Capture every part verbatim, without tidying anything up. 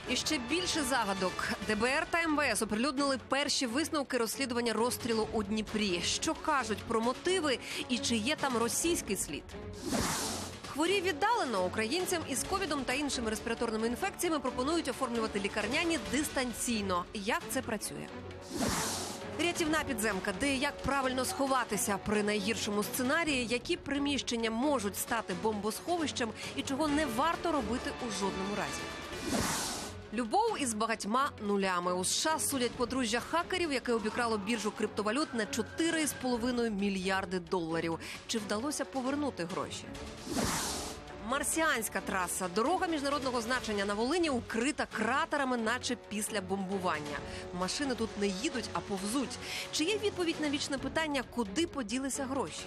І ще більше загадок. Д Б Р та М В С оприлюднили перші висновки розслідування розстрілу у Дніпрі. Що кажуть про мотиви і чи є там російський слід? Хворі віддалено. Українцям із ковідом та іншими респіраторними інфекціями пропонують оформлювати лікарняні дистанційно. Як це працює? Рятівна підземка, де і як правильно сховатися при найгіршому сценарії, які приміщення можуть стати бомбосховищем і чого не варто робити у жодному разі. Любов із багатьма нулями. У США судять подружжя хакерів, яке обікрало біржу криптовалют на чотири з половиною мільярди доларів. Чи вдалося повернути гроші? Марсіанська траса. Дорога міжнародного значення на Волині укрита кратерами, наче після бомбування. Машини тут не їдуть, а повзуть. Чи є відповідь на вічне питання, куди поділися гроші?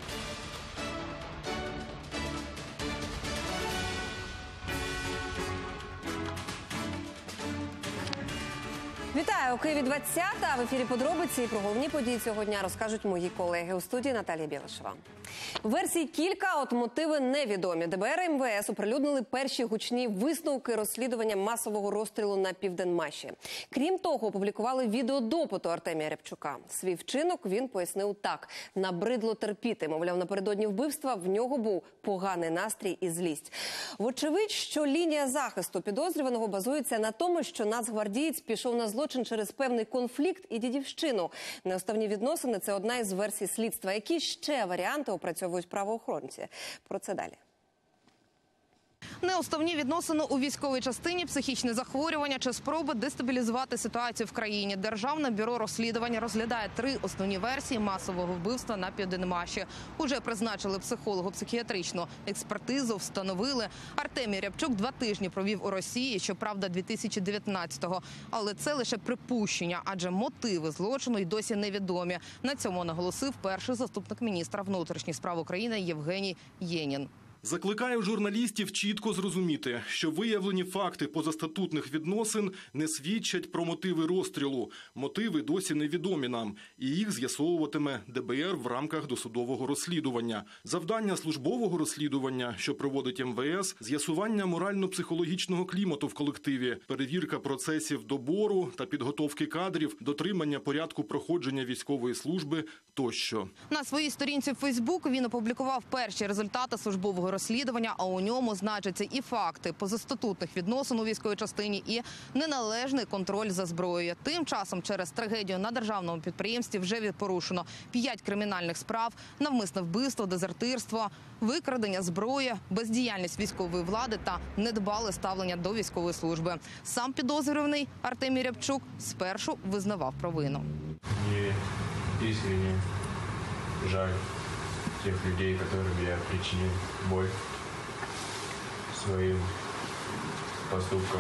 Вітаю! У Києві двадцята. В ефірі подробиці і про головні події цього дня розкажуть мої колеги. У студії Наталія Білишева. Версій кілька, от мотиви невідомі. Д Б Р і М В С оприлюднили перші гучні висновки розслідування масового розстрілу на Південмаші. Крім того, опублікували відеодопиту Артемія Рябчука. Свій вчинок він пояснив так. Набридло терпіти. Мовляв, напередодні вбивства в нього був поганий настрій і злість. Вочевидь, що лінія захисту підозрюваного базується на тому, що нацгвардієць пішов на злочин через певний конфлікт і дідівщину. Неуставні відносини – це одна із версій слідства. Які ще варіанти опрацьовують правоохоронці? Про це далі. Неуставні відносини у військовій частині, психічне захворювання чи спроби дестабілізувати ситуацію в країні. Державне бюро розслідування розглядає три основні версії масового вбивства на Південмаші. Уже призначили психолого-психіатричну експертизу, встановили. Артемій Рябчук два тижні провів у Росії, щоправда, дві тисячі дев'ятнадцятого. Але це лише припущення, адже мотиви злочину й досі невідомі. На цьому наголосив перший заступник міністра внутрішніх справ України Євгеній Єнін. Закликаю журналістів чітко зрозуміти, що виявлені факти позастатутних відносин не свідчать про мотиви розстрілу. Мотиви досі невідомі нам, і їх з'ясовуватиме Д Б Р в рамках досудового розслідування. Завдання службового розслідування, що проводить М В С, з'ясування морально-психологічного клімату в колективі, перевірка процесів добору та підготовки кадрів, дотримання порядку проходження військової служби тощо. На своїй сторінці в Фейсбук він опублікував перші результати службового розслідування, а у ньому значаться і факти позастатутних відносин у військовій частині, і неналежний контроль за зброєю. Тим часом через трагедію на державному підприємстві вже порушено п'ять кримінальних справ, навмисне вбивство, дезертирство, викрадення зброї, бездіяльність військової влади та недбале ставлення до військової служби. Сам підозрюваний Артемій Рябчук спершу визнавав провину. Мені искренне жаль тех людей, которым я причинил боль своим поступком.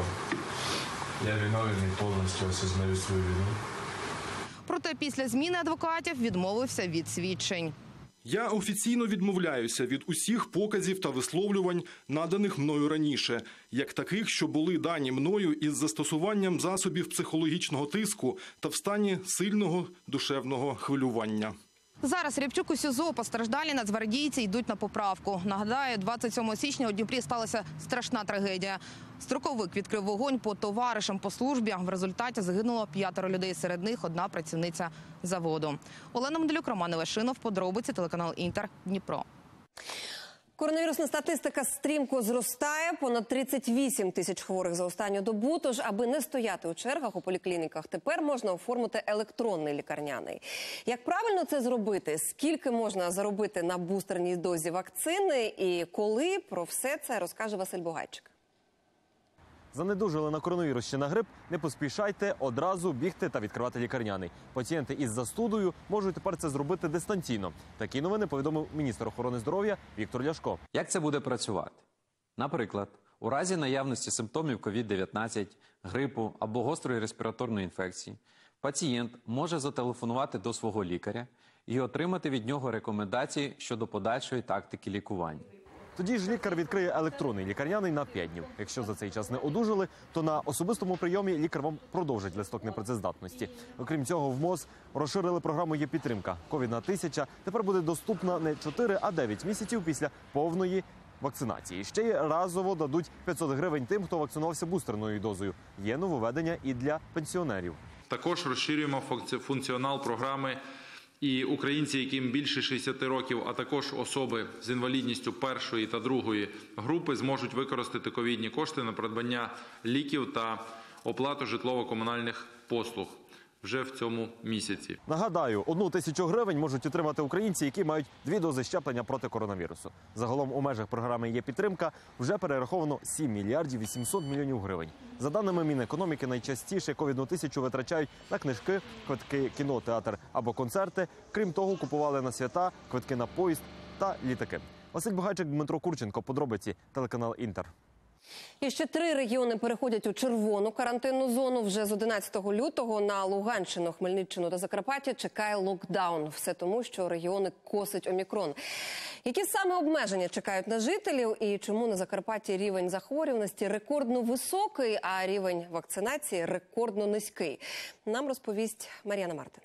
Я виновен и полностью осознаю свою вину. Проте після зміни адвокатів відмовився від свідчень. Я офіційно відмовляюся від усіх показів та висловлювань, наданих мною раніше, як таких, що були дані мною із застосуванням засобів психологічного тиску та в стані сильного душевного хвилювання. Зараз Рябчук у СІЗО, постраждалі нацгвардійці йдуть на поправку. Нагадаю, двадцять сьомого січня у Дніпрі сталася страшна трагедія. Строковик відкрив вогонь по товаришам по службі. В результаті загинуло п'ятеро людей, серед них одна працівниця заводу. Олена Медлюк, Роман Івашинов, подробиці, телеканал Інтер, Дніпро. Коронавірусна статистика стрімко зростає. Понад тридцять вісім тисяч хворих за останню добу. Тож, аби не стояти у чергах у поліклініках, тепер можна оформити електронний лікарняний. Як правильно це зробити? Скільки можна заробити на бустерній дозі вакцини? І коли? Про все це розкаже Василь Бугайчик. Занедужили на коронавірус чи на грип? Не поспішайте одразу бігти та відкривати лікарняний. Пацієнти із застудою можуть тепер це зробити дистанційно. Такі новини повідомив міністр охорони здоров'я Віктор Ляшко. Як це буде працювати? Наприклад, у разі наявності симптомів ковід дев'ятнадцять, грипу або гострої респіраторної інфекції, пацієнт може зателефонувати до свого лікаря і отримати від нього рекомендації щодо подальшої тактики лікування. Тоді ж лікар відкриє електронний лікарняний на п'ять днів. Якщо за цей час не одужали, то на особистому прийомі лікар вам продовжить листок непрацездатності. Окрім цього, в МОЗ розширили програму «Є-підтримка». Ковідна тисяча тепер буде доступна не чотири, а дев'ять місяців після повної вакцинації. Ще й разово дадуть п'ятсот гривень тим, хто вакцинувався бустерною дозою. Є нововведення і для пенсіонерів. Також розширюємо функціонал програми, і українці, яким більше шістдесят років, а також особи з інвалідністю першої та другої групи зможуть використати ковідні кошти на придбання ліків та оплату житлово-комунальних послуг вже в цьому місяці. Нагадаю, одну тисячу гривень можуть отримати українці, які мають дві дози щеплення проти коронавірусу. Загалом у межах програми «Є підтримка» вже перераховано сім мільярдів вісімсот мільйонів гривень. За даними Мінекономіки, найчастіше ковідну тисячу витрачають на книжки, квитки, кіно, театр або концерти. Крім того, купували на свята, квитки на поїзд та літаки. Василь Бугайчик, Дмитро Курченко. Подробиці. Телеканал «Інтер». І ще три регіони переходять у червону карантинну зону. Вже з одинадцятого лютого на Луганщину, Хмельниччину та Закарпаття чекає локдаун. Все тому, що регіони косить омікрон. Які саме обмеження чекають на жителів і чому на Закарпатті рівень захворюваності рекордно високий, а рівень вакцинації рекордно низький? Нам розповість Мар'яна Мартин.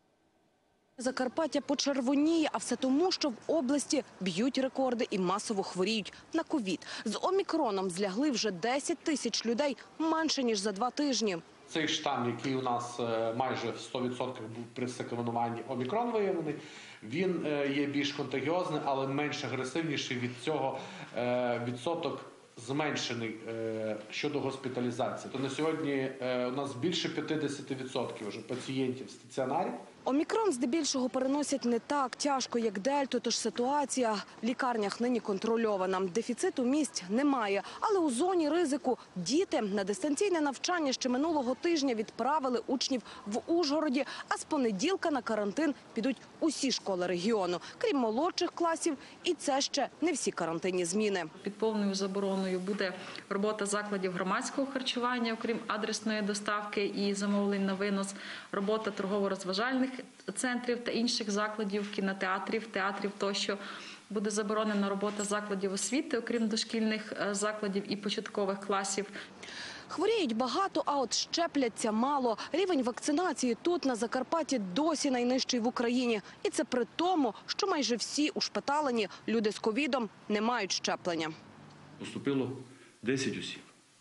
Закарпаття почервоніє, а все тому, що в області б'ють рекорди і масово хворіють на ковід. З омікроном злягли вже десять тисяч людей, менше ніж за два тижні. Цей штам, який у нас майже в сто відсотків був при секвенуванні омікрон виявлений, він є більш контагіозним, але менш агресивніший. Від цього відсоток зменшений щодо госпіталізації. То на сьогодні у нас більше п'ятдесят відсотків вже пацієнтів в стаціонарі. Омікрон здебільшого переносять не так тяжко, як дельту, тож ситуація в лікарнях нині контрольована. Дефіциту місць немає, але у зоні ризику діти на дистанційне навчання ще минулого тижня відправили учнів в Ужгороді, а з понеділка на карантин підуть усі школи регіону, крім молодших класів, і це ще не всі карантинні зміни. Під повною забороною буде робота закладів громадського харчування, окрім адресної доставки і замовлень на винос, робота торгово-розважальних центрів та інших закладів, кінотеатрів, театрів тощо. Буде заборонена робота закладів освіти, окрім дошкільних закладів і початкових класів. Хворіють багато, а от щепляться мало. Рівень вакцинації тут, на Закарпатті, досі найнижчий в Україні. І це при тому, що майже всі ушпиталені люди з ковідом не мають щеплення. Поступило десять осіб.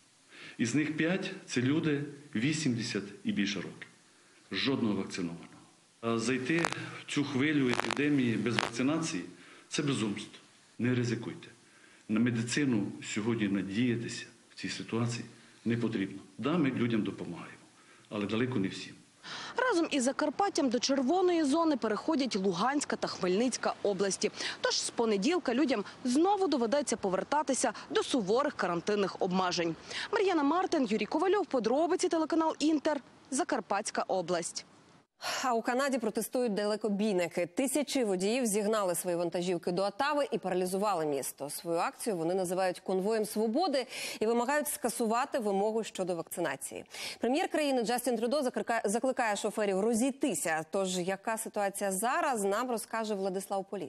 Із них п'ять – це люди вісімдесят і більше років. Жодного вакцинованого. Зайти в цю хвилю епідемії без вакцинації – це безумство. Не ризикуйте. На медицину сьогодні надіятися в цій ситуації не потрібно. Да, ми людям допомагаємо, але далеко не всім. Разом із Закарпаттям до червоної зони переходять Луганська та Хмельницька області. Тож з понеділка людям знову доведеться повертатися до суворих карантинних обмежень. Мар'яна Мартин, Юрій Ковальов, подробиці, телеканал «Інтер», Закарпатська область. А у Канаді протестують далекобійники. Тисячі водіїв зігнали свої вантажівки до Отави і паралізували місто. Свою акцію вони називають «Конвоєм свободи» і вимагають скасувати вимогу щодо вакцинації. Прем'єр країни Джастін Трюдо закликає шоферів розійтися. Тож, яка ситуація зараз, нам розкаже Владислав Політ.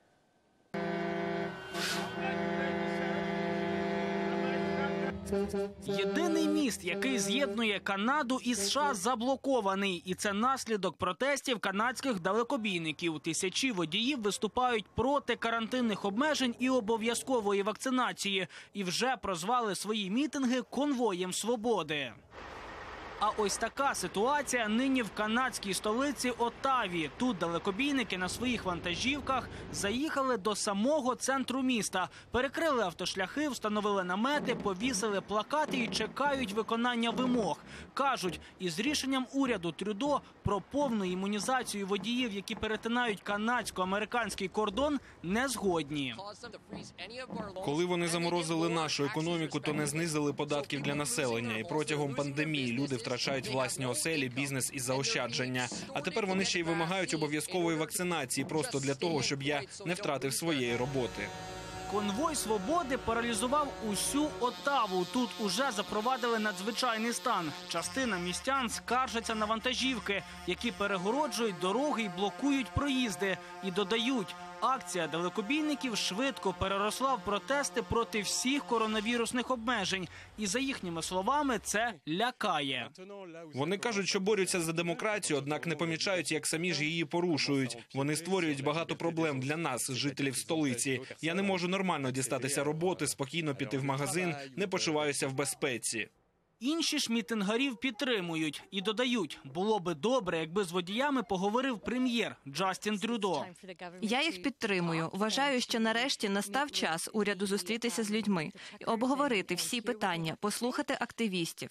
Єдиний міст, який з'єднує Канаду і США, заблокований. І це наслідок протестів канадських далекобійників. Тисячі водіїв виступають проти карантинних обмежень і обов'язкової вакцинації. І вже прозвали свої мітинги «Конвоєм свободи». А ось така ситуація нині в канадській столиці Отаві. Тут далекобійники на своїх вантажівках заїхали до самого центру міста. Перекрили автошляхи, встановили намети, повісили плакати і чекають виконання вимог. Кажуть, із рішенням уряду Трюдо про повну імунізацію водіїв, які перетинають канадсько-американський кордон, не згодні. Коли вони заморозили нашу економіку, то не знизили податків для населення. І протягом пандемії люди втрачають власні оселі, бізнес і заощадження. А тепер вони ще й вимагають обов'язкової вакцинації просто для того, щоб я не втратив своєї роботи. Конвой свободи паралізував усю Отаву. Тут уже запровадили надзвичайний стан. Частина містян скаржаться на вантажівки, які перегороджують дороги і блокують проїзди. І додають, акція далекобійників швидко переросла в протести проти всіх коронавірусних обмежень. І за їхніми словами, це лякає. Вони кажуть, що борються за демократію, однак не помічають, як самі ж її порушують. Вони створюють багато проблем для нас, жителів столиці. Я не можу нормально дістатися роботи, спокійно піти в магазин, не почуваюся в безпеці. Інші ж мітингарів підтримують і додають, було би добре, якби з водіями поговорив прем'єр Джастін Трюдо. Я їх підтримую. Вважаю, що нарешті настав час уряду зустрітися з людьми, обговорити всі питання, послухати активістів.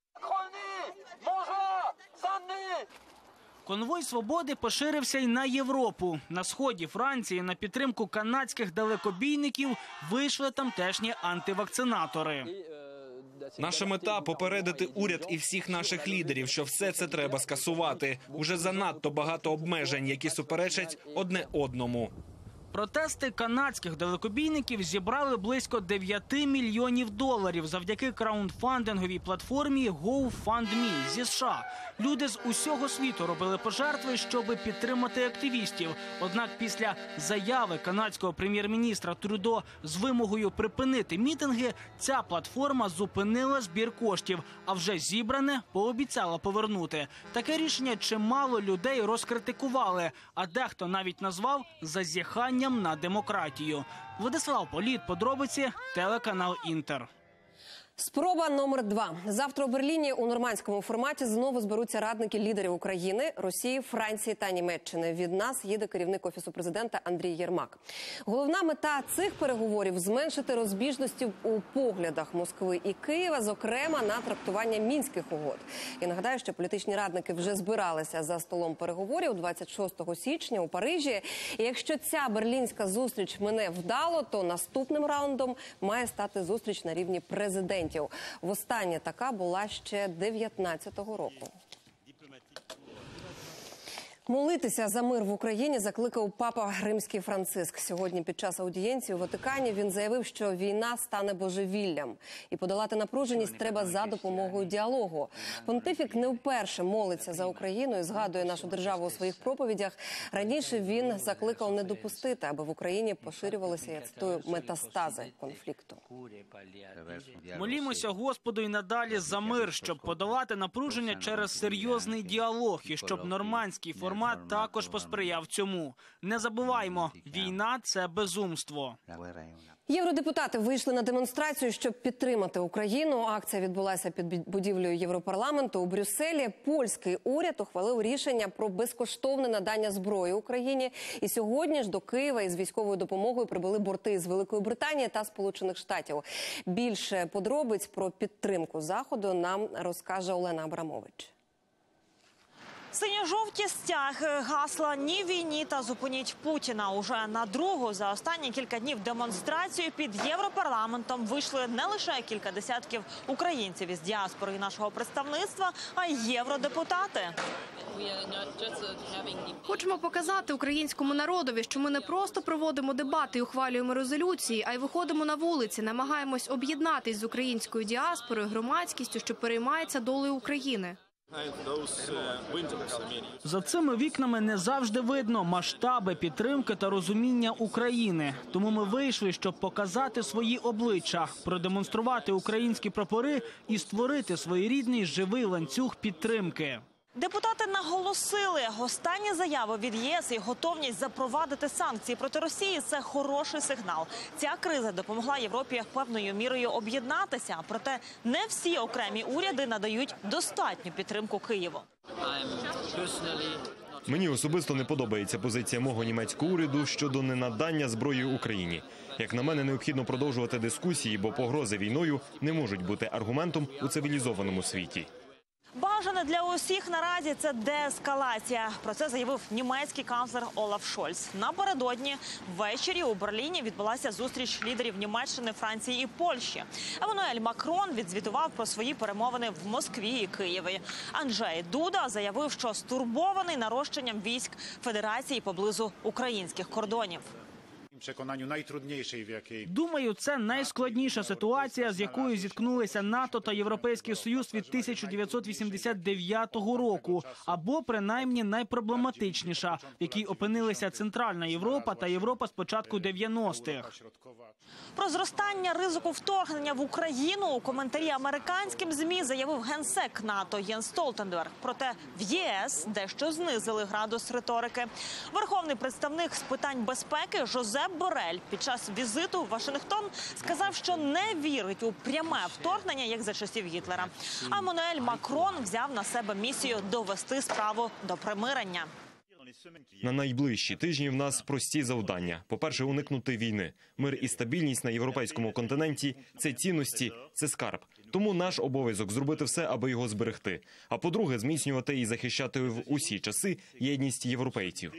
Конвой свободи поширився й на Європу. На сході Франції на підтримку канадських далекобійників вийшли тамтешні антивакцинатори. Наша мета – попередити уряд і всіх наших лідерів, що все це треба скасувати. Уже занадто багато обмежень, які суперечать одне одному. Протести канадських далекобійників зібрали близько дев'яти мільйонів доларів завдяки краундфандинговій платформі GoFundMe зі США. Люди з усього світу робили пожертви, щоб підтримати активістів. Однак після заяви канадського прем'єр-міністра Трюдо з вимогою припинити мітинги, ця платформа зупинила збір коштів, а вже зібране пообіцяла повернути. Таке рішення чимало людей розкритикували, а дехто навіть назвав зазіханням на демократію. Владислав Політ, подробиці, телеканал «Інтер». Спроба номер два. Завтра у Берліні у нормандському форматі знову зберуться радники лідерів України, Росії, Франції та Німеччини. Від нас їде керівник Офісу президента Андрій Єрмак. Головна мета цих переговорів – зменшити розбіжності у поглядах Москви і Києва, зокрема на трактування мінських угод. Я нагадаю, що політичні радники вже збиралися за столом переговорів двадцять шостого січня у Парижі. І якщо ця берлінська зустріч мине вдало, то наступним раундом має стати зустріч на рівні президентів. Востаннє така була ще дев'ятнадцятого року. Молитися за мир в Україні закликав папа Римський Франциск. Сьогодні під час аудієнції у Ватикані він заявив, що війна стане божевіллям. І подолати напруженість треба за допомогою діалогу. Понтифік не вперше молиться за Україну і згадує нашу державу у своїх проповідях. Раніше він закликав не допустити, аби в Україні поширювалися, я цитую, метастази конфлікту. Молімося Господу і надалі за мир, щоб подолати напруження через серйозний діалог і щоб нормандський формат Формат також посприяв цьому. Не забуваймо, війна – це безумство. Євродепутати вийшли на демонстрацію, щоб підтримати Україну. Акція відбулася під будівлею Європарламенту у Брюсселі. Польський уряд ухвалив рішення про безкоштовне надання зброї Україні. І сьогодні ж до Києва із військовою допомогою прибули борти з Великої Британії та Сполучених Штатів. Більше подробиць про підтримку Заходу нам розкаже Олена Абрамович. Синьо-жовті стяги, гасла «Ні війні» та «Зупиніть Путіна». Уже на другу за останні кілька днів демонстрацію під Європарламентом вийшли не лише кілька десятків українців із діаспори нашого представництва, а й євродепутати. Хочемо показати українському народові, що ми не просто проводимо дебати і ухвалюємо резолюції, а й виходимо на вулиці, намагаємось об'єднатись з українською діаспорою, громадськістю, що переймається долею України. За цими вікнами не завжди видно масштаби підтримки та розуміння України. Тому ми вийшли, щоб показати свої обличчя, продемонструвати українські прапори і створити своєрідний живий ланцюг підтримки. Депутати наголосили, останні заяви від ЄС і готовність запровадити санкції проти Росії – це хороший сигнал. Ця криза допомогла Європі певною мірою об'єднатися, проте не всі окремі уряди надають достатню підтримку Києву. Мені особисто не подобається позиція мого німецького уряду щодо ненадання зброї Україні. Як на мене, необхідно продовжувати дискусії, бо погрози війною не можуть бути аргументом у цивілізованому світі. Бажане для усіх наразі – це деескалація. Про це заявив німецький канцлер Олаф Шольц. Напередодні ввечері у Берліні відбулася зустріч лідерів Німеччини, Франції і Польщі. Еммануель Макрон відзвітував про свої перемовини в Москві і Києві. Анджей Дуда заявив, що стурбований нарощенням військ Федерації поблизу українських кордонів. Думаю, це найскладніша ситуація, з якою зіткнулися НАТО та Європейський Союз від тисяча дев'ятсот вісімдесят дев'ятого року, або принаймні найпроблематичніша, в якій опинилися Центральна Європа та Європа з початку дев'яностих. Про зростання ризику вторгнення в Україну у коментарі американським ЗМІ заявив генсек НАТО Єнс Столтенберг. Проте в ЄС дещо знизили градус риторики. Верховний представник з питань безпеки Жозеп Борель під час візиту в Вашингтон сказав, що не вірить у пряме вторгнення, як за часів Гітлера. А Еммануель Макрон взяв на себе місію довести справу до примирення. На найближчі тижні в нас прості завдання. По-перше, уникнути війни. Мир і стабільність на європейському континенті – це цінності, це скарб. Тому наш обов'язок – зробити все, аби його зберегти. А по-друге, зміцнювати і захищати в усі часи єдність європейців.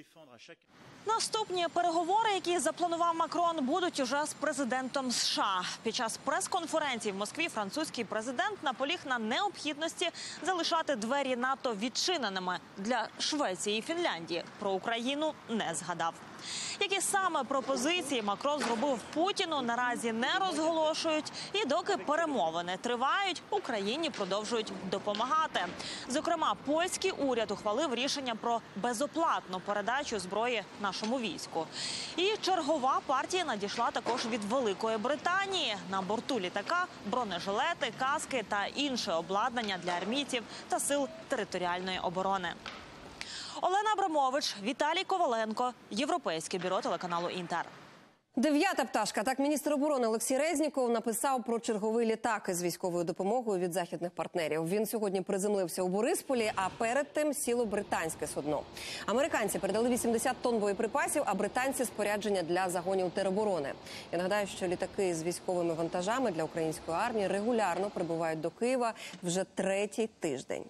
Наступні переговори, які запланував Макрон, будуть уже з президентом США. Під час прес-конференції в Москві французький президент наполіг на необхідності залишати двері НАТО відчиненими для Швеції і Фінляндії. Про Україну не згадав. Які саме пропозиції Макрон зробив Путіну, наразі не розголошують. І доки перемовини тривають, Україні продовжують допомагати. Зокрема, польський уряд ухвалив рішення про безоплатну передачу зброї нашому війську. І чергова партія надійшла також від Великої Британії. На борту літака бронежилети, каски та інше обладнання для армійців та сил територіальної оборони. Олена Абрамович, Віталій Коваленко, Європейське бюро телеканалу «Інтер». Дев'ята пташка. Так міністр оборони Олексій Резніков написав про черговий літак із військовою допомогою від західних партнерів. Він сьогодні приземлився у Борисполі, а перед тим сіло британське судно. Американці передали вісімдесят тонн боєприпасів, а британці – спорядження для загонів тероборони. Я нагадаю, що літаки з військовими вантажами для української армії регулярно прибувають до Києва вже третій тиждень.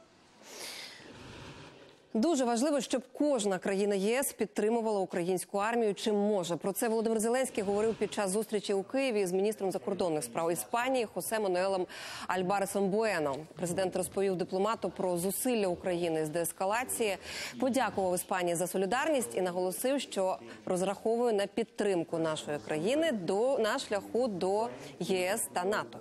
Дуже важливо, щоб кожна країна ЄС підтримувала українську армію чим може. Про це Володимир Зеленський говорив під час зустрічі у Києві з міністром закордонних справ Іспанії Хосе Мануелем Альбаресом Буено. Президент розповів дипломату про зусилля України з деескалації, подякував Іспанії за солідарність і наголосив, що розраховує на підтримку нашої країни до, на шляху до ЄС та НАТО.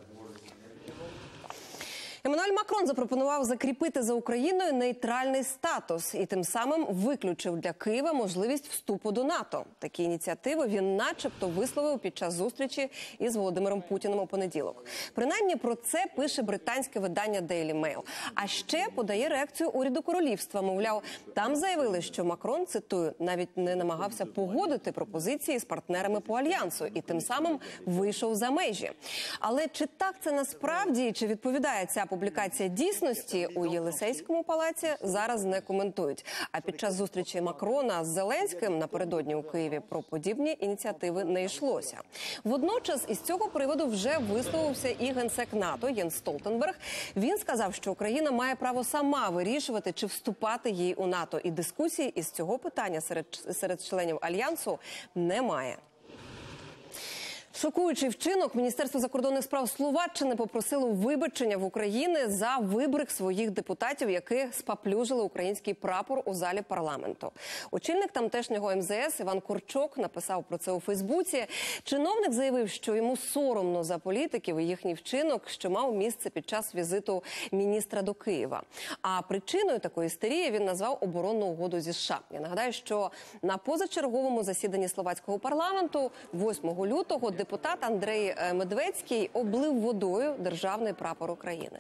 Еммануель Макрон запропонував закріпити за Україною нейтральний статус і тим самим виключив для Києва можливість вступу до НАТО. Такі ініціативи він начебто висловив під час зустрічі із Володимиром Путіним у понеділок. Принаймні про це пише британське видання Daily Mail. А ще подає реакцію уряду королівства. Мовляв, там заявили, що Макрон, цитую, навіть не намагався погодити пропозиції з партнерами по альянсу і тим самим вийшов за межі. Але чи так це насправді, чи відповідає ця публікація дійсності, у Єлисейському палаці зараз не коментують. А під час зустрічі Макрона з Зеленським напередодні у Києві про подібні ініціативи не йшлося. Водночас із цього приводу вже висловився і генсек НАТО Єнс Столтенберг. Він сказав, що Україна має право сама вирішувати, чи вступати їй у НАТО. І дискусії із цього питання серед, серед членів Альянсу немає. Шокуючий вчинок. Міністерство закордонних справ Словаччини попросило вибачення в України за вибрик своїх депутатів, які спаплюжили український прапор у залі парламенту. Очільник тамтешнього ем зе ес Іван Корчок написав про це у Фейсбуці. Чиновник заявив, що йому соромно за політиків і їхній вчинок, що мав місце під час візиту міністра до Києва. А причиною такої істерії він назвав оборонну угоду зі США. Я нагадаю, що на позачерговому засіданні словацького парламенту восьмого лютого депутат Андрей Медведський облив водою державний прапор України.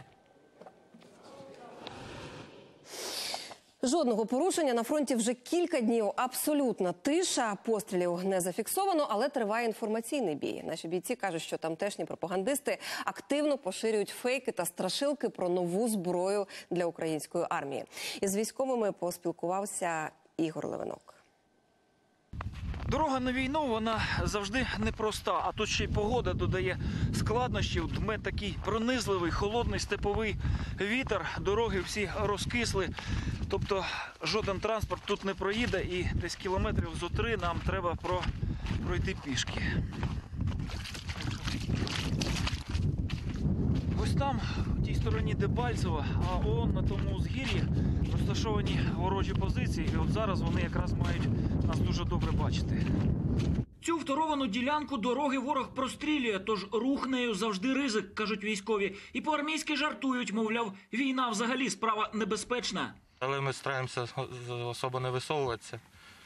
Жодного порушення. На фронті вже кілька днів абсолютна тиша. Пострілів не зафіксовано, але триває інформаційний бій. Наші бійці кажуть, що тамтешні пропагандисти активно поширюють фейки та страшилки про нову зброю для української армії. Із військовими поспілкувався Ігор Левинок. Дорога на війну, вона завжди непроста, а тут ще й погода додає складнощів. Дме такий пронизливий, холодний степовий вітер, дороги всі розкисли, тобто жоден транспорт тут не проїде і десь кілометрів зо три нам треба про... пройти пішки. Ось там, в тій стороні Дебальцево, а он на тому узгір'ї розташовані ворожі позиції. І от зараз вони якраз мають нас дуже добре бачити. Цю второвану ділянку дороги ворог прострілює, тож рух нею завжди ризик, кажуть військові. І по-армійськи жартують, мовляв, війна взагалі справа небезпечна. Але ми стараємося особо не висовуватися.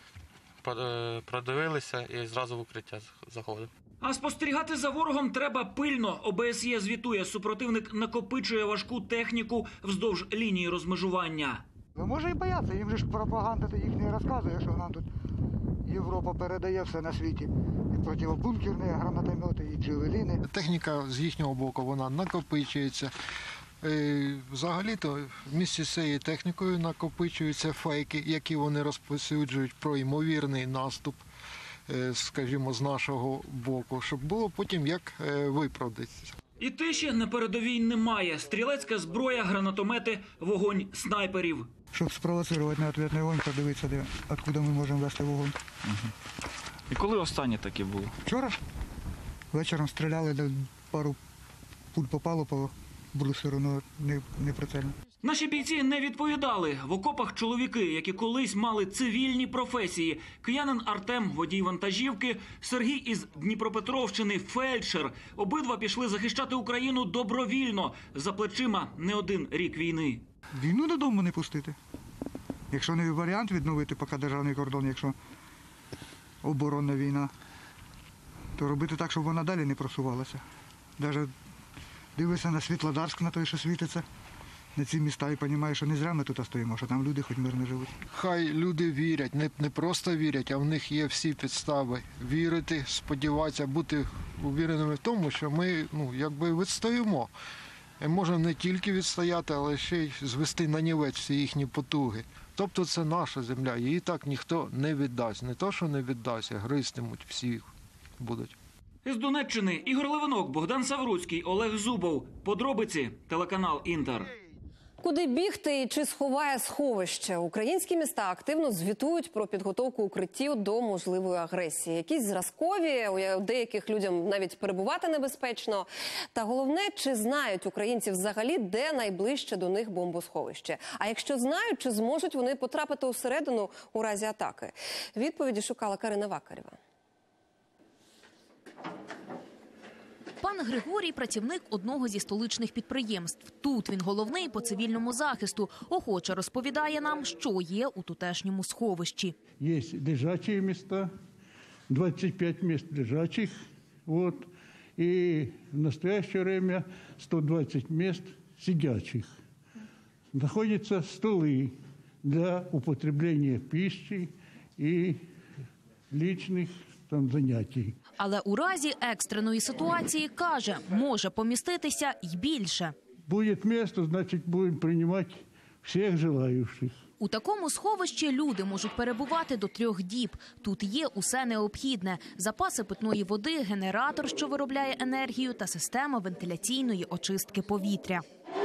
Продивилися і зразу в укриття заходимо. А спостерігати за ворогом треба пильно. О Б С Є звітує, супротивник накопичує важку техніку вздовж лінії розмежування. Ну, може і бояться, їм же ж пропаганда їх не розказує, що нам тут Європа передає все на світі. І противобункерні гранатомети, і джевеліни. Техніка з їхнього боку, вона накопичується. Взагалі-то в місті з цією технікою накопичуються фейки, які вони розповсюджують про ймовірний наступ, скажімо, з нашого боку, щоб було потім як виправдатися. І тиші на передовій немає. Стрілецька зброя, гранатомети, вогонь снайперів. Щоб спровоцирувати на відповідний вогонь, подивитися, де, откуда ми можемо вести вогонь. Угу. І коли останнє таке було? Вчора. Вечором стріляли, де пару пуль попало по брусеру, але не, не прицельно. Наші бійці не відповідали. В окопах чоловіки, які колись мали цивільні професії. Киянин Артем – водій вантажівки, Сергій із Дніпропетровщини – фельдшер. Обидва пішли захищати Україну добровільно. За плечима не один рік війни. Війну додому не пустити. Якщо не варіант відновити поки державний кордон, якщо оборонна війна, то робити так, щоб вона далі не просувалася. Навіть дивишся на Світлодарськ, на той, що світиться, на ці міста, і розумієш, що не зря ми тут стоїмо, що там люди хоч мирно живуть. Хай люди вірять, не, не просто вірять, а в них є всі підстави вірити, сподіватися, бути увіреними в тому, що ми, ну, якби відстоїмо. І можемо не тільки відстояти, але ще й звести на нівець всі їхні потуги. Тобто це наша земля, її так ніхто не віддасть. Не то, що не віддасть, а гризтимуть всі будуть. Із Донеччини Ігор Левинок, Богдан Савруцький, Олег Зубов. Подробиці – телеканал «Інтер». Куди бігти і чи сховає сховище? Українські міста активно звітують про підготовку укриттів до можливої агресії. Якісь зразкові, у деяких людям навіть перебувати небезпечно. Та головне, чи знають українці взагалі, де найближче до них бомбосховище? А якщо знають, чи зможуть вони потрапити усередину у разі атаки? Відповіді шукала Карина Вакарєва. Пан Григорій – працівник одного зі столичних підприємств. Тут він головний по цивільному захисту. Охоче розповідає нам, що є у тутешньому сховищі. Є лежачі місця, двадцять п'ять місць лежачих. Вот. І в настоящее время сто двадцять місць сидячих. Знаходяться столи для употреблення пищі і личних там занятий. Але у разі екстреної ситуації, каже, може поміститися й більше. Буде місце, значить будемо приймати всіх желаючих. У такому сховищі люди можуть перебувати до трьох діб. Тут є усе необхідне – запаси питної води, генератор, що виробляє енергію, та система вентиляційної очистки повітря.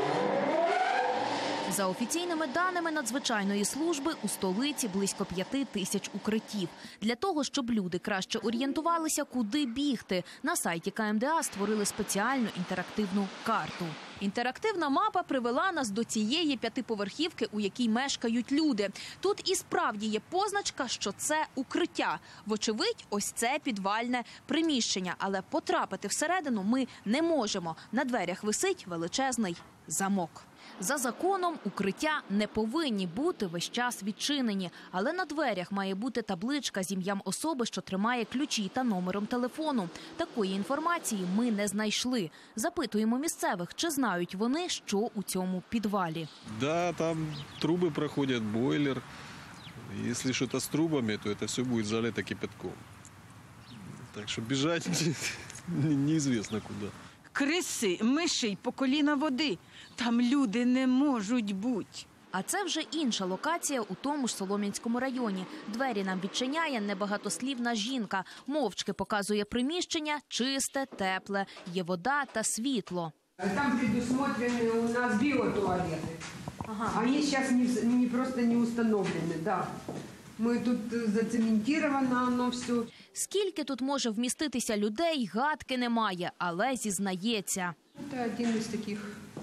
За офіційними даними надзвичайної служби, у столиці близько п'яти тисяч укриттів. Для того, щоб люди краще орієнтувалися, куди бігти, на сайті К М Д А створили спеціальну інтерактивну карту. Інтерактивна мапа привела нас до цієї п'ятиповерхівки, у якій мешкають люди. Тут і справді є позначка, що це укриття. Вочевидь, ось це підвальне приміщення. Але потрапити всередину ми не можемо. На дверях висить величезний замок. За законом, укриття не повинні бути весь час відчинені. Але на дверях має бути табличка з ім'ям особи, що тримає ключі та номером телефону. Такої інформації ми не знайшли. Запитуємо місцевих, чи знають вони, що у цьому підвалі. Да, там труби проходять, бойлер. Якщо щось з трубами, то це все буде залито кипятком. Так що біжати неізвісно куди. Криси, мишей по коліна води. Там люди не можуть бути. А це вже інша локація у тому ж Солом'янському районі. Двері нам відчиняє небагатослівна жінка. Мовчки показує приміщення чисте, тепле. Є вода та світло. Там предусмотрены у нас биотуалеты. Ага. Они сейчас не, не просто не установлены, да. Ми тут зацементировано, воно все. Скільки тут може вміститися людей, гадки немає, але зізнається. Это один из таких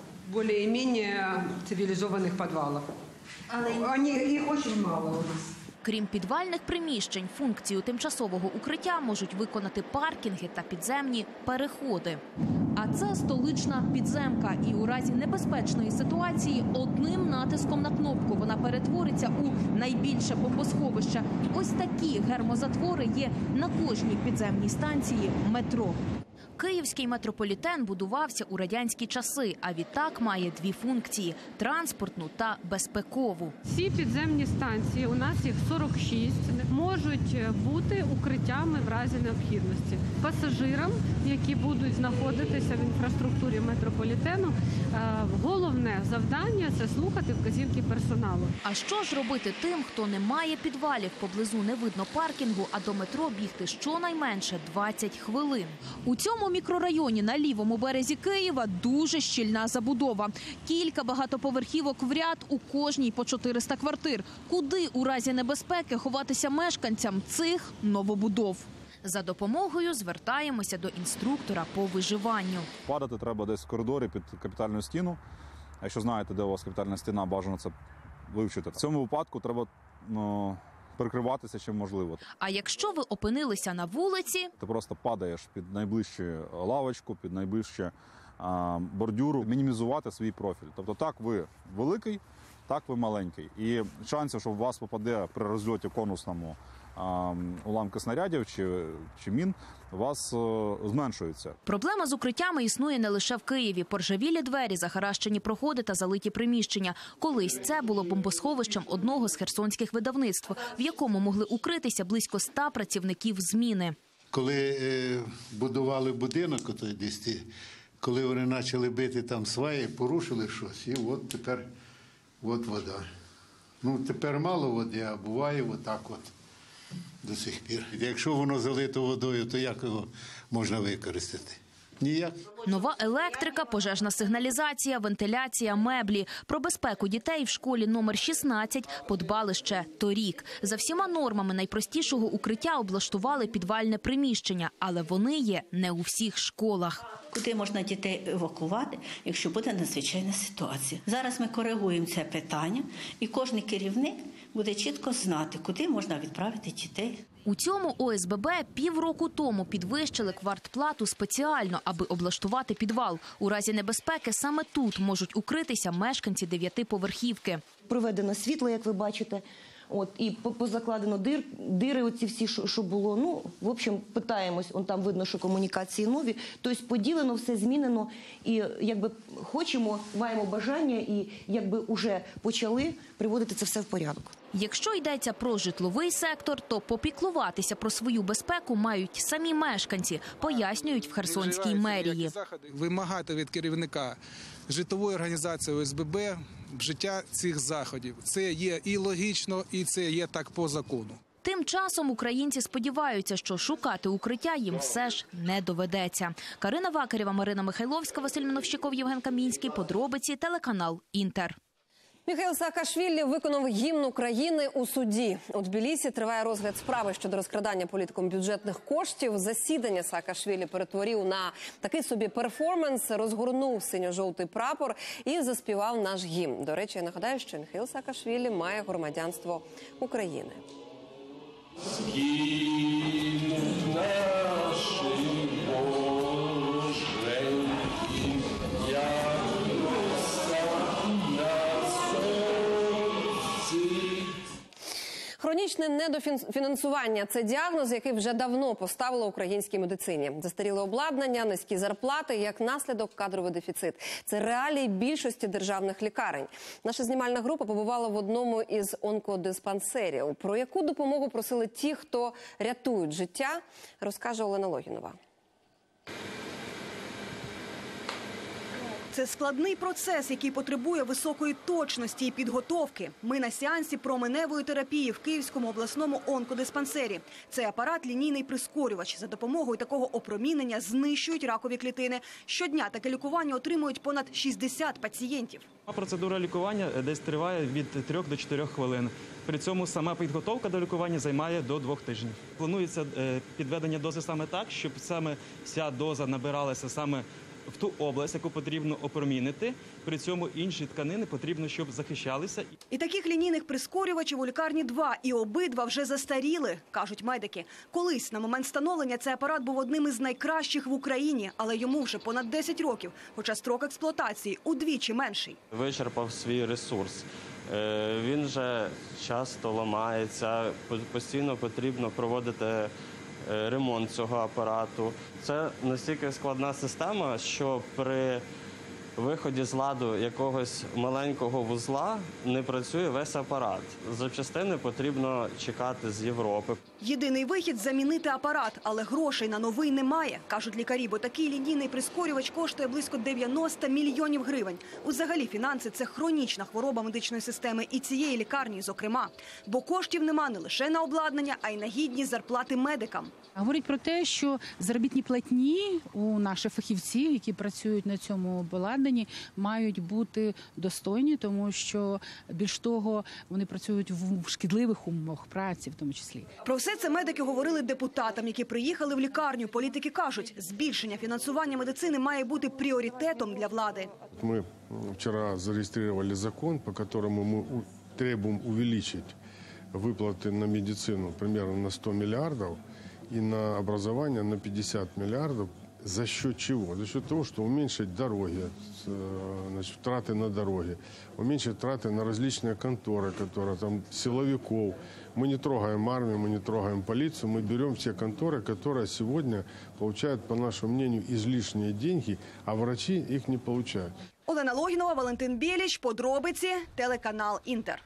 более-менее цивилизованных подвалов. Они, их очень мало у нас. Крім підвальних приміщень, функцію тимчасового укриття можуть виконати паркінги та підземні переходи. А це столична підземка. І у разі небезпечної ситуації одним натиском на кнопку вона перетвориться у найбільше бомбосховище. І ось такі гермозатвори є на кожній підземній станції метро. Київський метрополітен будувався у радянські часи, а відтак має дві функції – транспортну та безпекову. Ці підземні станції, у нас їх сорок шість, можуть бути укриттями в разі необхідності. Пасажирам, які будуть знаходитися в інфраструктурі метрополітену, головне завдання – це слухати вказівки персоналу. А що ж робити тим, хто не має підвалів, поблизу не видно паркінгу, а до метро бігти щонайменше двадцять хвилин? У цьому мікрорайоні на лівому березі Києва дуже щільна забудова. Кілька багатоповерхівок в ряд, у кожній по чотириста квартир. Куди у разі небезпеки ховатися мешканцям цих новобудов? За допомогою звертаємося до інструктора по виживанню. Падати треба десь в коридорі під капітальну стіну. А якщо знаєте, де у вас капітальна стіна, бажано це вивчити. В цьому випадку треба ну, перекриватися чим можливо. А якщо ви опинилися на вулиці? Ти просто падаєш під найближчу лавочку, під найближче а, бордюру, мінімізувати свій профіль. Тобто так ви великий, так ви маленький. І шансів, що в вас попаде при розльоті конусному а, уламки снарядів чи, чи мін, у вас а, зменшується. Проблема з укриттями існує не лише в Києві. Поржавілі двері, захаращені проходи та залиті приміщення. Колись це було бомбосховищем одного з херсонських видавництв, в якому могли укритися близько ста працівників зміни. Коли е, будували будинок, то десь, коли вони почали бити там сваї, порушили щось, і от тепер от вода. Ну, тепер мало води, а буває отак от до сих пір. Якщо воно залито водою, то як його можна використати? Ніяк. Нова електрика, пожежна сигналізація, вентиляція, меблі. Про безпеку дітей в школі номер шістнадцять подбали ще торік. За всіма нормами найпростішого укриття облаштували підвальне приміщення, але вони є не у всіх школах. Куди можна дітей евакувати, якщо буде надзвичайна ситуація? Зараз ми коригуємо це питання, і кожен керівник буде чітко знати, куди можна відправити дітей. У цьому О С Б Б півроку тому підвищили квартплату спеціально, аби облаштувати підвал. У разі небезпеки саме тут можуть укритися мешканці дев'ятиповерхівки. Проведено світло, як ви бачите. От, і позакладено дир, дири оці всі, що, що було. Ну, в общем, питаємось, он там видно, що комунікації нові. Тобто поділено, все змінено. І якби хочемо, маємо бажання і якби вже почали приводити це все в порядок. Якщо йдеться про житловий сектор, то попіклуватися про свою безпеку мають самі мешканці, пояснюють в Херсонській мерії. Вимагати від керівника житлової організації О С Б Б вжиття цих заходів. Це є і логічно, і це є так по закону. Тим часом українці сподіваються, що шукати укриття їм все ж не доведеться. Карина Вакарєва, Марина Михайловська, Василь Миновщиков, Євген Камінський. Подробиці, телеканал «Інтер». Міхаїл Саакашвілі виконав гімн України у суді. У Тбілісі триває розгляд справи щодо розкрадання політиком бюджетних коштів. Засідання Саакашвілі перетворив на такий собі перформанс, розгорнув синьо-жовтий прапор і заспівав наш гімн. До речі, я нагадаю, що Міхаїл Саакашвілі має громадянство України. Хронічне недофінансування – це діагноз, який вже давно поставили українській медицині. Застаріле обладнання, низькі зарплати, як наслідок кадровий дефіцит. Це реалії більшості державних лікарень. Наша знімальна група побувала в одному із онкодиспансерів. Про яку допомогу просили ті, хто рятують життя, розкаже Олена Логінова. Це складний процес, який потребує високої точності і підготовки. Ми на сеансі променевої терапії в Київському обласному онкодиспансері. Цей апарат – лінійний прискорювач. За допомогою такого опромінення знищують ракові клітини. Щодня таке лікування отримують понад шістдесят пацієнтів. Процедура лікування десь триває від трьох до чотирьох хвилин. При цьому сама підготовка до лікування займає до двох тижнів. Планується підведення дози саме так, щоб саме ця доза набиралася саме в ту область, яку потрібно опромінити. При цьому інші тканини потрібно, щоб захищалися. І таких лінійних прискорювачів у лікарні два, і обидва вже застаріли, кажуть медики. Колись, на момент встановлення, цей апарат був одним із найкращих в Україні, але йому вже понад десять років, хоча строк експлуатації удвічі менший. Вичерпав свій ресурс. Він вже часто ламається, постійно потрібно проводити ремонт цього апарату. Це настільки складна система, що при виході з ладу якогось маленького вузла не працює весь апарат. Запчастини потрібно чекати з Європи. Єдиний вихід – замінити апарат, але грошей на новий немає, кажуть лікарі, бо такий лінійний прискорювач коштує близько дев'яноста мільйонів гривень. Взагалі фінанси – це хронічна хвороба медичної системи і цієї лікарні, зокрема. Бо коштів нема не лише на обладнання, а й на гідні зарплати медикам. Говорить про те, що заробітні платні у наших фахівців, які працюють на цьому обладнанні, мають бути достойні, тому що, більш того, вони працюють в шкідливих умовах праці в тому числі. Про все це медики говорили депутатам, які приїхали в лікарню. Політики кажуть, збільшення фінансування медицини має бути пріоритетом для влади. Ми вчора зареєстрували закон, по якому ми требуємо увеличити виплати на медицину примерно на сто мільярдів и на образование на пятьдесят миллиардов. За счет чего? За счет того, что уменьшить дороги, значит, траты на дороги, уменьшить траты на различные конторы, которые там силовиков. Мы не трогаем армию, мы не трогаем полицию, мы берем все конторы, которые сегодня получают, по нашему мнению, излишние деньги, а врачи их не получают. Олена Логінова, Валентин Біліч, подробиці, телеканал Інтер.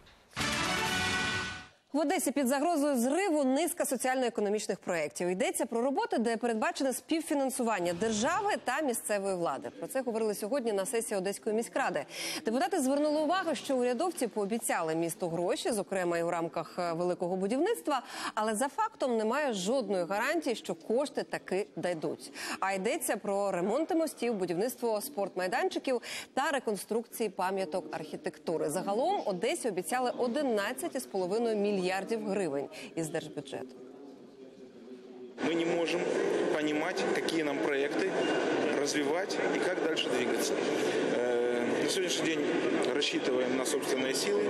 В Одесі під загрозою зриву низка соціально-економічних проєктів. Йдеться про роботи, де передбачене співфінансування держави та місцевої влади. Про це говорили сьогодні на сесії Одеської міськради. Депутати звернули увагу, що урядовці пообіцяли місту гроші, зокрема і у рамках великого будівництва, але за фактом немає жодної гарантії, що кошти таки дійдуть. А йдеться про ремонти мостів, будівництво спортмайданчиків та реконструкції пам'яток архітектури. Загалом Одесі обіцяли одинадцять цілих п'ять десятих мільярдів гривень із держбюджету. Мы не можем понимать, какие нам проекты развивать и как дальше двигаться. На сегодняшний день рассчитываем на собственные силы.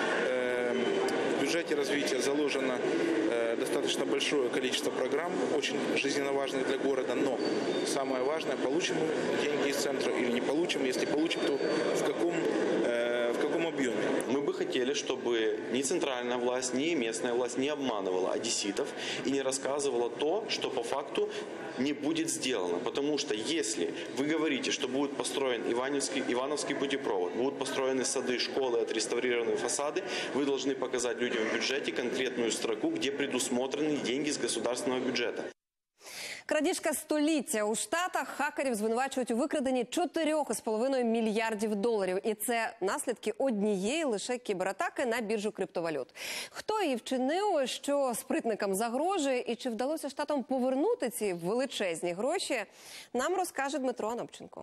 В бюджете развития заложено достаточно большое количество программ, очень жизненно важных для города, но самое важное, получим мы деньги из центра или не получим. Если получим, то в каком, в каком объеме. Мы бы хотели, чтобы ни центральная власть, ни местная власть не обманывала одесситов и не рассказывала то, что по факту не будет сделано. Потому что если вы говорите, что будет построен Ивановский, Ивановский путепровод, будут построены сады, школы, отреставрированы фасады, вы должны показать людям в бюджете конкретную строку, где предусмотрены деньги с государственного бюджета. Крадіжка століття. У Штатах хакерів звинувачують у викраденні чотирьох із половиною мільярдів доларів. І це наслідки однієї лише кібератаки на біржу криптовалют. Хто її вчинив, що спритникам загрожує і чи вдалося Штатам повернути ці величезні гроші, нам розкаже Дмитро Анопченко.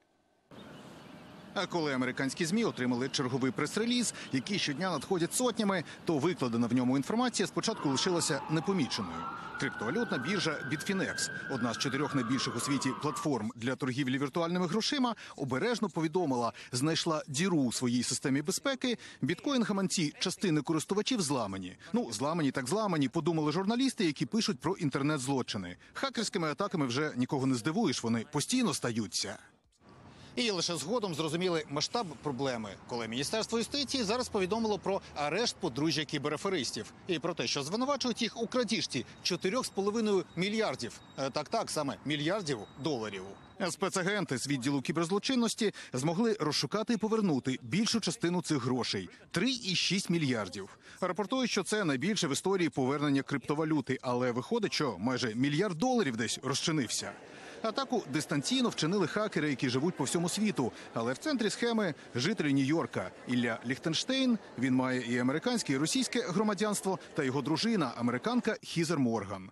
А коли американські ЗМІ отримали черговий прес-реліз, який щодня надходять сотнями, то викладена в ньому інформація спочатку лишилася непоміченою. Криптовалютна біржа Bitfinex, одна з чотирьох найбільших у світі платформ для торгівлі віртуальними грошима, обережно повідомила, знайшла діру у своїй системі безпеки, біткоін-гаманці частини користувачів зламані. Ну, зламані так зламані, подумали журналісти, які пишуть про інтернет-злочини. Хакерськими атаками вже нікого не здивуєш, вони постійно стаються. І лише згодом зрозуміли масштаб проблеми, коли Міністерство юстиції зараз повідомило про арешт подружжя кібераферистів і про те, що звинувачують їх у крадіжці чотирьох з половиною мільярдів. Так-так, саме мільярдів доларів. Спецагенти з відділу кіберзлочинності змогли розшукати і повернути більшу частину цих грошей – три цілих шість мільярдів. Рапортують, що це найбільше в історії повернення криптовалюти, але виходить, що майже мільярд доларів десь розчинився. Атаку дистанційно вчинили хакери, які живуть по всьому світу. Але в центрі схеми – жителі Нью-Йорка. Ілля Ліхтенштейн, він має і американське, і російське громадянство, та його дружина – американка Хізер Морган.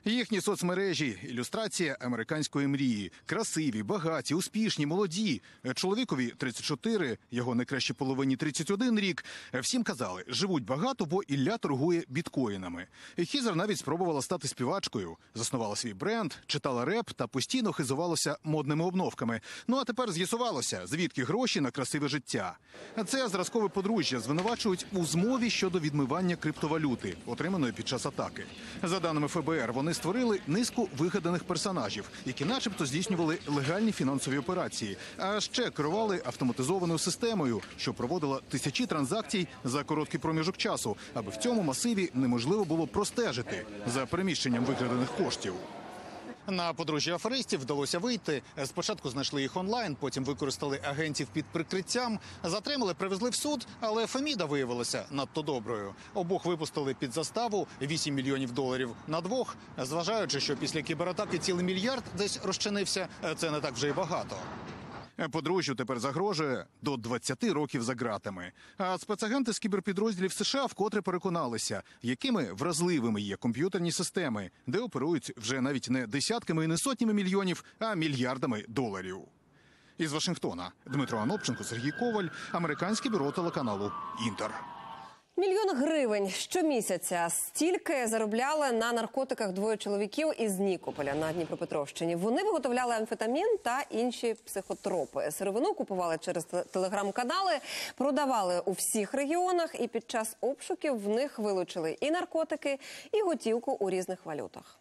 Їхні соцмережі – ілюстрація американської мрії. Красиві, багаті, успішні, молоді. Чоловікові тридцять чотири, його найкращій половині тридцять один рік. Всім казали, живуть багато, бо Ілля торгує біткоїнами. Хізер навіть спробувала стати співачкою. Заснувала свій бренд, читала реп та постійно хизувалася модними обновками. Ну а тепер з'ясувалося, звідки гроші на красиве життя. Це зразкове подружжя звинувачують у змові щодо відмивання криптовалюти, отриманої під час атаки. За даними еф бе ер, вони створили низку вигаданих персонажів, які начебто здійснювали легальні фінансові операції, а ще керували автоматизованою системою, що проводила тисячі транзакцій за короткий проміжок часу, аби в цьому масиві неможливо було простежити за переміщенням викрадених коштів. На подружжя аферистів вдалося вийти. Спочатку знайшли їх онлайн, потім використали агентів під прикриттям. Затримали, привезли в суд, але Феміда виявилася надто доброю. Обох випустили під заставу вісім мільйонів доларів на двох. Зважаючи, що після кібератаки цілий мільярд десь розчинився, це не так вже й багато. Подружжю тепер загрожує до двадцяти років за ґратами. А спецагенти з кіберпідрозділів США вкотре переконалися, якими вразливими є комп'ютерні системи, де оперують вже навіть не десятками і не сотнями мільйонів, а мільярдами доларів. Із Вашингтона Дмитро Анопченко, Сергій Коваль, американське бюро телеканалу «Інтер». Мільйон гривень щомісяця. Стільки заробляли на наркотиках двоє чоловіків із Нікополя на Дніпропетровщині. Вони виготовляли амфетамін та інші психотропи. Сировину купували через телеграм-канали, продавали у всіх регіонах, і під час обшуків в них вилучили і наркотики, і готівку у різних валютах.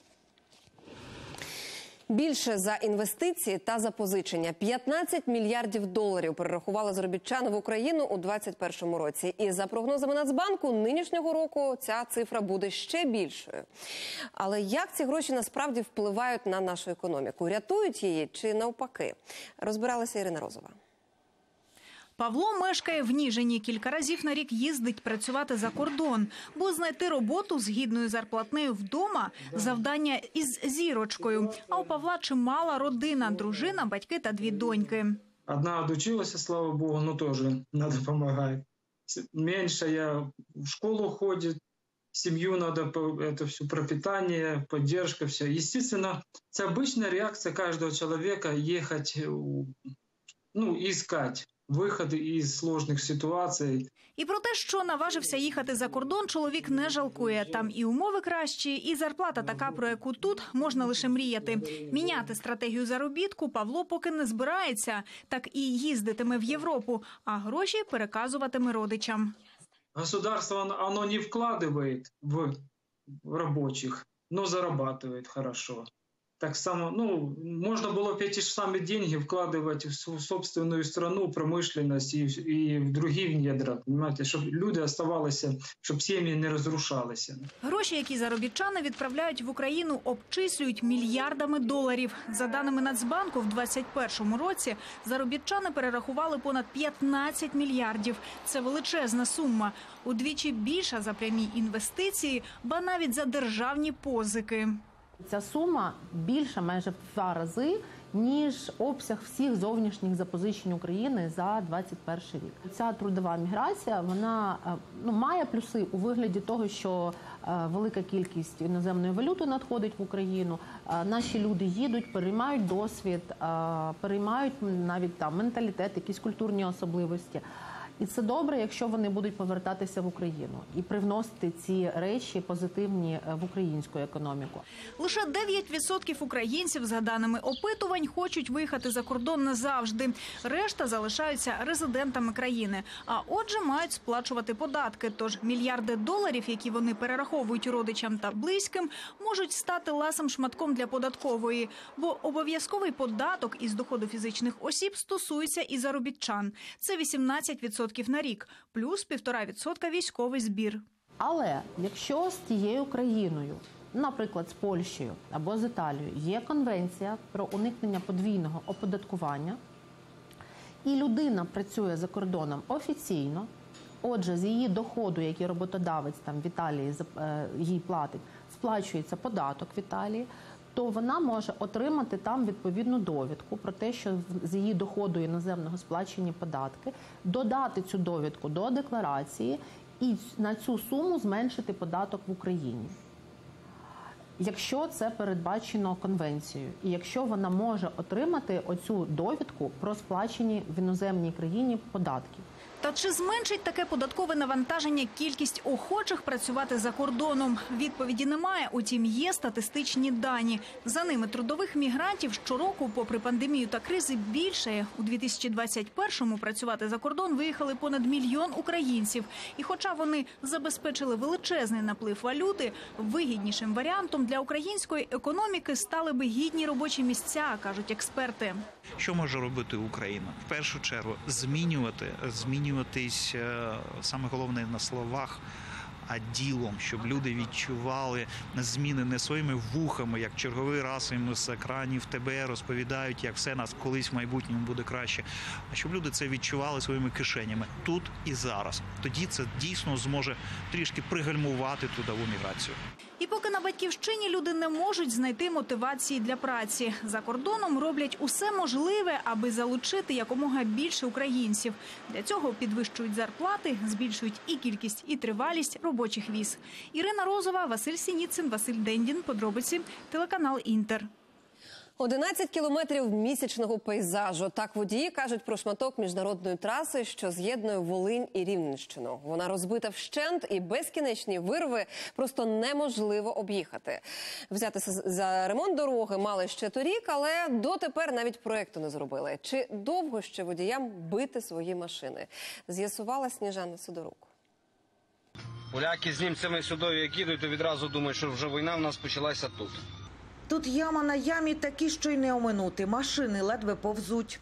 Більше за інвестиції та запозичення. п'ятнадцять мільярдів доларів перерахували заробітчани в Україну у двадцять першому році. І за прогнозами Нацбанку, нинішнього року ця цифра буде ще більшою. Але як ці гроші насправді впливають на нашу економіку? Рятують її чи навпаки? Розбиралася Ірина Розова. Павло мешкає в Ніжині. Кілька разів на рік їздить працювати за кордон. Бо знайти роботу з гідною зарплатнею вдома – завдання із зірочкою. А у Павла чимала родина – дружина, батьки та дві доньки. Одна отучилась, слава богу, но тоже надо помогать. Меньшая в школу ходит, семью надо, это все пропитание, поддержка, все. Естественно, это обычная реакция каждого человека ехать, ну, искать виходи із складних ситуацій. І про те, що наважився їхати за кордон, чоловік не жалкує. Там і умови кращі, і зарплата така, про яку тут можна лише мріяти. Міняти стратегію заробітку Павло поки не збирається. Так і їздитиме в Європу, а гроші переказуватиме родичам. Государство, оно не вкладывает в рабочих, но зарабатывает хорошо. Так само, ну, можно было бы эти же самые деньги вкладывать в собственную страну, промышленность и, и в другие недра, понимаете, щоб люди оставалися, щоб сім'ї не розрушалися. Гроші, які заробітчани відправляють в Україну, обчислюють мільярдами доларів. За даними Нацбанку, в двадцять першому році заробітчани перерахували понад п'ятнадцять мільярдів. Це величезна сума. Удвічі більша за прямі інвестиції, ба навіть за державні позики. Ця сума більша майже в два рази, ніж обсяг всіх зовнішніх запозичень України за двадцять перший рік. Ця трудова міграція, вона ну, має плюси у вигляді того, що е, велика кількість іноземної валюти надходить в Україну, е, наші люди їдуть, переймають досвід, е, переймають навіть там менталітет, якісь культурні особливості. І це добре, якщо вони будуть повертатися в Україну і привносити ці речі позитивні в українську економіку. Лише дев'ять відсотків українців, за даними опитувань, хочуть виїхати за кордон назавжди. Решта залишаються резидентами країни. А отже, мають сплачувати податки. Тож мільярди доларів, які вони перераховують родичам та близьким, можуть стати ласим шматком для податкової. Бо обов'язковий податок із доходу фізичних осіб стосується і заробітчан. Це вісімнадцять відсотків на рік, плюс півтора відсотка військовий збір. Але якщо з тією країною, наприклад, з Польщею або з Італією, є конвенція про уникнення подвійного оподаткування, і людина працює за кордоном офіційно, отже, з її доходу, який роботодавець там в Італії їй платить, сплачується податок в Італії, то вона може отримати там відповідну довідку про те, що з її доходу іноземного сплачені податки, додати цю довідку до декларації і на цю суму зменшити податок в Україні. якщо це передбачено конвенцією, і якщо вона може отримати оцю довідку про сплачені в іноземній країні податки. Та чи зменшить таке податкове навантаження кількість охочих працювати за кордоном? Відповіді немає, утім є статистичні дані. За ними трудових мігрантів щороку, попри пандемію та кризи, більше. У дві тисячі двадцять першому працювати за кордон виїхали понад мільйон українців. І хоча вони забезпечили величезний наплив валюти, вигіднішим варіантом для української економіки стали би гідні робочі місця, кажуть експерти. Що може робити Україна? В першу чергу змінювати, змінюватись саме головне на словах, а ділом, щоб люди відчували зміни не своїми вухами, як черговий раз їм з екранів ТБ розповідають, як все нас колись в майбутньому буде краще, а щоб люди це відчували своїми кишенями тут і зараз. Тоді це дійсно зможе трішки пригальмувати трудову міграцію. І поки на батьківщині люди не можуть знайти мотивації для праці, за кордоном роблять усе можливе, аби залучити якомога більше українців. Для цього підвищують зарплати, збільшують і кількість, і тривалість робочих віз. Ірина Розова, Василь Сініцин, Василь Дендін. Подробиці. Телеканал «Інтер». одинадцять кілометрів місячного пейзажу. Так водії кажуть про шматок міжнародної траси, що з'єднує Волинь і Рівненщину. Вона розбита вщент і безкінечні вирви просто неможливо об'їхати. Взятися за ремонт дороги мали ще торік, але дотепер навіть проєкту не зробили. Чи довго ще водіям бити свої машини? З'ясувала Сніжана Сидорук. Поляки з німцями сюди як їдуть, то відразу думають, що вже війна в нас почалася тут. Тут яма на ямі такі, що й не оминути. Машини ледве повзуть.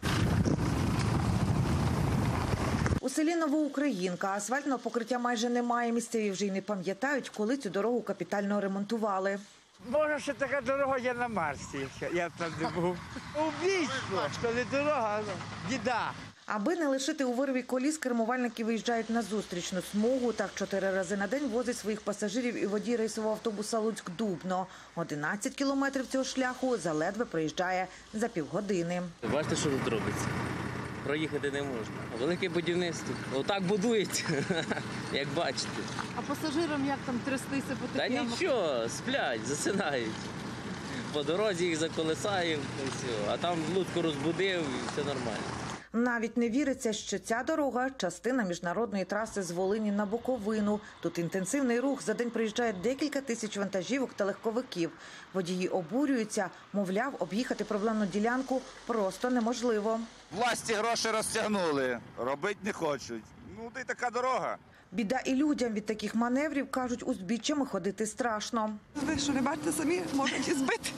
У селі Новоукраїнка асфальтного покриття майже немає. Місцеві вже й не пам'ятають, коли цю дорогу капітально ремонтували. Може, що така дорога є на Марсі, я там не був. Убійство, що не дорога, а біда. Аби не лишити у вирві коліс, кермувальники виїжджають на зустрічну смугу. Так чотири рази на день возять своїх пасажирів і водій рейсового автобуса Луцьк-Дубно. одинадцять кілометрів цього шляху заледве проїжджає за півгодини. Бачите, що тут робиться? Проїхати не можна. Велике будівництво. Отак будується, як бачите. А пасажирам як там трястися по Та таким? нічого, сплять, засинають. По дорозі їх заколесаємо, і все. А там в Луцьку розбудив і все нормально. Навіть не віриться, що ця дорога – частина міжнародної траси з Волині на Буковину. Тут інтенсивний рух. За день приїжджає декілька тисяч вантажівок та легковиків. Водії обурюються. Мовляв, об'їхати проблемну ділянку просто неможливо. Власті гроші розтягнули, робити не хочуть. Ну, та й така дорога. Біда і людям від таких маневрів, кажуть, узбіччями ходити страшно. Ви що, не бачите самі, можуть і збити.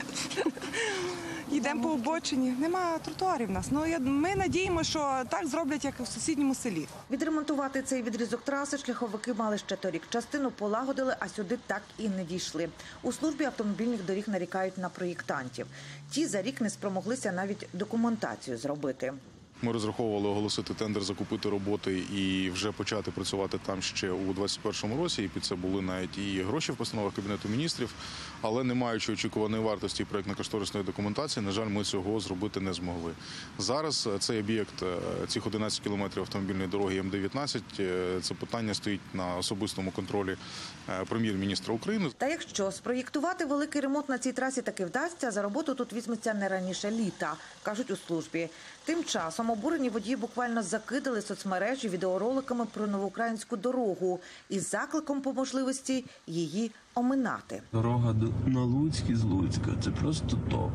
Йдемо по обочині. Нема тротуарів в нас. Ну, ми надіємося, що так зроблять, як у сусідньому селі. Відремонтувати цей відрізок траси шляховики мали ще торік. Частину полагодили, а сюди так і не дійшли. У службі автомобільних доріг нарікають на проєктантів. Ті за рік не спромоглися навіть документацію зробити. Ми розраховували оголосити тендер, закупити роботи і вже почати працювати там ще у двадцять першому році. І під це були навіть і гроші в постановах Кабінету міністрів. Але не маючи очікуваної вартості проєктно-кошторисної документації, на жаль, ми цього зробити не змогли. Зараз цей об'єкт, цих одинадцять кілометрів автомобільної дороги М дев'ятнадцять, це питання стоїть на особистому контролі прем'єр-міністра України. Та якщо спроєктувати великий ремонт на цій трасі таки вдасться, за роботу тут візьметься не раніше літа, кажуть у службі. Тим часом обурені водії буквально закидали соцмережі відеороликами про новоукраїнську дорогу із закликом по можливості її оминати. Дорога на Луцьк із Луцька – це просто топ.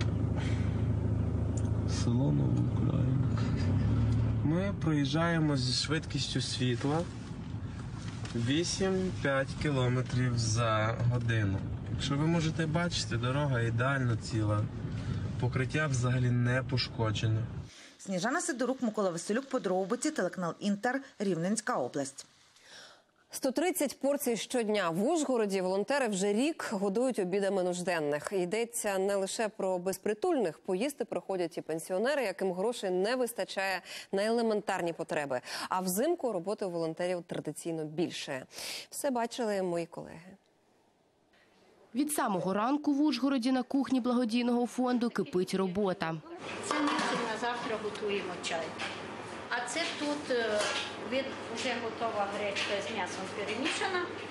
Село Новоукраїнка. Ми проїжджаємо зі швидкістю світла вісім-п'ять кілометрів за годину. Якщо ви можете бачити, дорога ідеально ціла. Покриття взагалі не пошкоджене. Сніжана Сидорук, Микола Василюк, подробиці, телеканал «Інтер», Рівненська область. сто тридцять порцій щодня. В Ужгороді волонтери вже рік годують обідами нужденних. Йдеться не лише про безпритульних. Поїсти приходять і пенсіонери, яким грошей не вистачає на елементарні потреби. А взимку роботи у волонтерів традиційно більше. Все бачили мої колеги. Від самого ранку в Ужгороді на кухні благодійного фонду кипить робота. Це ми на завтра готуємо чай. А це тут вже готова гречка з м'ясом перемішана.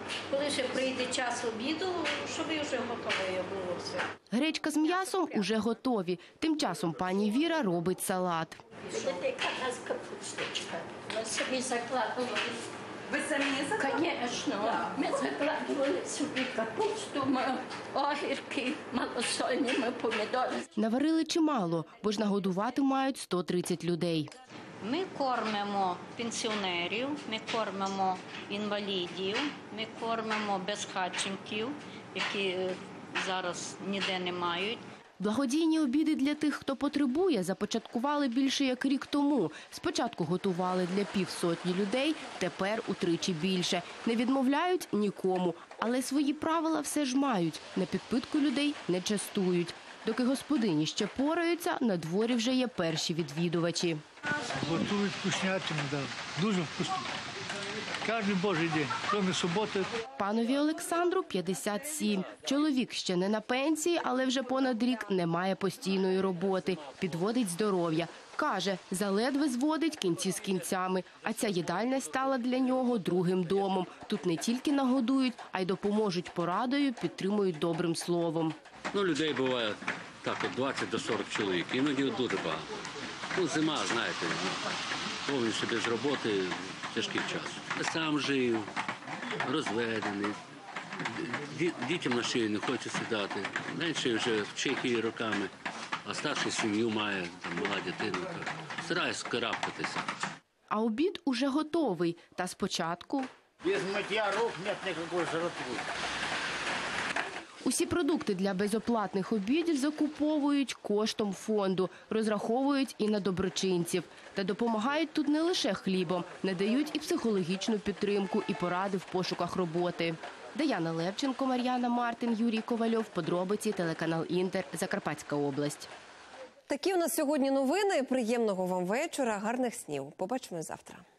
Коли ще прийде час обіду, щоб вже готове було все. Гречка з м'ясом уже готові. Тим часом пані Віра робить салат. Будете яка у нас капусточка. Ми собі закладували. Ви самі закладували? Звісно. Ми закладували собі капусту, ми огірки, малосольні, ми помідори. Наварили чимало, бо ж нагодувати мають сто тридцять людей. Ми кормимо пенсіонерів, ми кормимо інвалідів, ми кормимо безхатченків, які зараз ніде не мають. Благодійні обіди для тих, хто потребує, започаткували більше як рік тому. Спочатку готували для півсотні людей, тепер утричі більше. Не відмовляють нікому, але свої правила все ж мають. На підпитку людей не частують. Доки господині ще пораються, на дворі вже є перші відвідувачі. Готують вкуснятину, да. Дуже вкусно. Кожен божий день, крім суботи. Панові Олександру п'ятдесят сім. Чоловік ще не на пенсії, але вже понад рік не має постійної роботи. Підводить здоров'я. Каже, заледве зводить кінці з кінцями. А ця їдальня стала для нього другим домом. Тут не тільки нагодують, а й допоможуть порадою, підтримують добрим словом. Ну, людей буває так, от двадцять до сорок чоловік. Іноді дуже багато. Ну, зима, знаєте, повністю без роботи, тяжкий час. Я сам жив, розведений, дітям на шию не хочу сідати. Менше вже в Чехії роками, а старший сім'ю має, там, мала дитина. Стараюсь карабкатися. А обід уже готовий. Та спочатку... Без миття рук нет ніякої жратви. Усі продукти для безоплатних обідів закуповують коштом фонду, розраховують і на доброчинців. Та допомагають тут не лише хлібом, надають і психологічну підтримку, і поради в пошуках роботи. Даяна Левченко, Мар'яна Мартин, Юрій Ковальов. Подробиці, телеканал Інтер, Закарпатська область. Такі у нас сьогодні новини. Приємного вам вечора, гарних снів. Побачимось завтра.